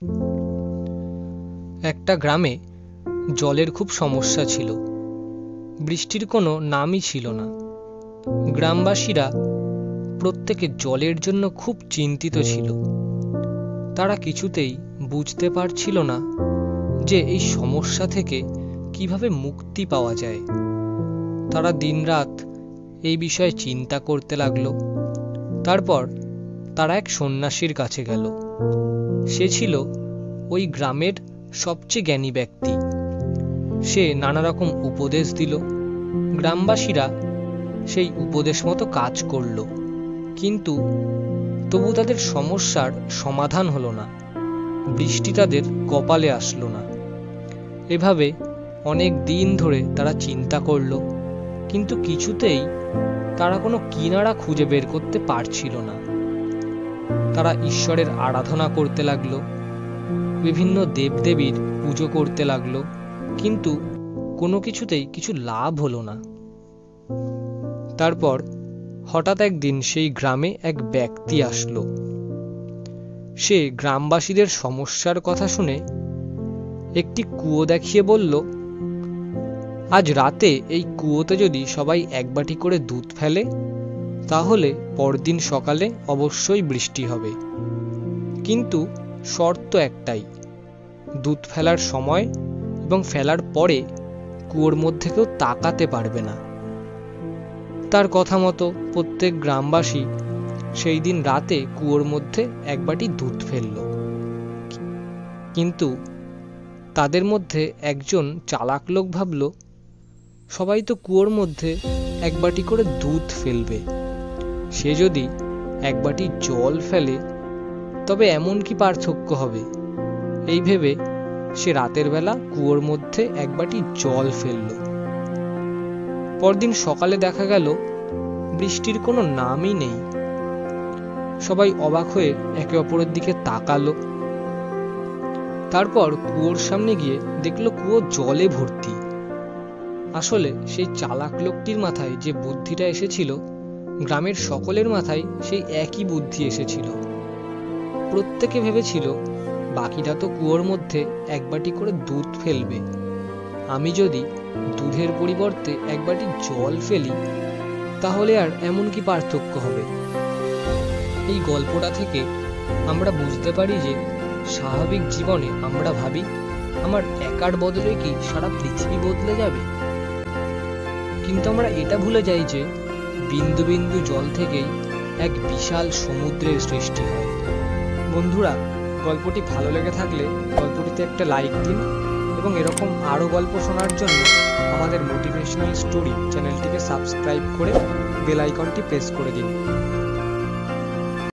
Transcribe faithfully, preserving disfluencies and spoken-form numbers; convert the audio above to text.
একটা গ্রামে জলের খুব সমস্যা ছিল। বৃষ্টির কোনো নামই ছিল না। গ্রামবাসীরা প্রত্যেকে জলের জন্য খুব চিন্তিত ছিল। তারা কিছুতেই বুঝতে পারছিল না যে এই সমস্যা থেকে কিভাবে মুক্তি পাওয়া যায়। তারা দিনরাত এই বিষয়ে চিন্তা করতে লাগলো। তারপর তারা এক সন্ন্যাসীর কাছে গেল। সে ছিল ওই গ্রামের সবচেয়ে জ্ঞানী ব্যক্তি। সে নানা রকম উপদেশ দিল। গ্রামবাসীরা সেই উপদেশ মতো কাজ করল, কিন্তু তবু তাদের সমস্যার সমাধান হলো না। বৃষ্টি তাদের কপালে আসলো না। এভাবে অনেক দিন ধরে তারা চিন্তা করল, কিন্তু কিছুতেই তারা কোনো কিনারা খুঁজে বের করতে পারছিল না। তারা ঈশ্বরের আরাধনা করতে লাগলো, বিভিন্ন দেবদেবীর পুজো করতে লাগলো, কিন্তু কোনো কিছুতেই কিছু লাভ হলো না। তারপর হঠাৎ একদিন সেই গ্রামে এক ব্যক্তি আসলো। সে গ্রামবাসীদের সমস্যার কথা শুনে একটি কুয়ো দেখিয়ে বলল, আজ রাতে এই কুয়োতে যদি সবাই এক বাটি করে দুধ ফেলে, তাহলে পরদিন সকালে অবশ্যই বৃষ্টি হবে। কিন্তু শর্ত একটাই, দুধ ফেলার সময় এবং ফেলার পরে কুয়োর মধ্যে কেউ তাকাতে পারবে না। তার কথা মতো প্রত্যেক গ্রামবাসী সেই দিন রাতে কুয়োর মধ্যে এক বাটি দুধ ফেলল। কিন্তু তাদের মধ্যে একজন চালাক লোক ভাবল, সবাই তো কুয়োর মধ্যে এক বাটি করে দুধ ফেলবে, সে যদি এক বাটি জল ফেলে তবে এমন কি পার্থক্য হবে। এই ভেবে সে রাতের বেলা কুয়োর মধ্যে এক বাটি জল ফেলল। পরদিন সকালে দেখা গেল বৃষ্টির কোনো নামই নেই। সবাই অবাক হয়ে একে অপরের দিকে তাকালো। তারপর কুয়োর সামনে গিয়ে দেখলো কুয়ো জলে ভর্তি। আসলে সেই চালাক লোকটির মাথায় যে বুদ্ধিটা এসেছিল, গ্রামের সকলের মাথায় সেই একই বুদ্ধি এসেছিল। প্রত্যেকে ভেবেছিল, বাকিটা তো কুয়োর মধ্যে এক বাটি করে দুধ ফেলবে, আমি যদি দুধের পরিবর্তে এক বাটি জল ফেলি তাহলে আর এমন কি পার্থক্য হবে। এই গল্পটা থেকে আমরা বুঝতে পারি যে স্বাভাবিক জীবনে আমরা ভাবি আমার একার বদলে কি সারা পৃথিবী বদলে যাবে, কিন্তু আমরা এটা ভুলে যাই যে বিন্দু বিন্দু জল থেকেই এক বিশাল সমুদ্রের সৃষ্টি হয়। বন্ধুরা, গল্পটি ভালো লেগে থাকলে গল্পটিতে একটা লাইক দিন এবং এরকম আরও গল্প শোনার জন্য আমাদের মোটিভেশনাল স্টোরি চ্যানেলটিকে সাবস্ক্রাইব করে বেল আইকনটি প্রেস করে দিন।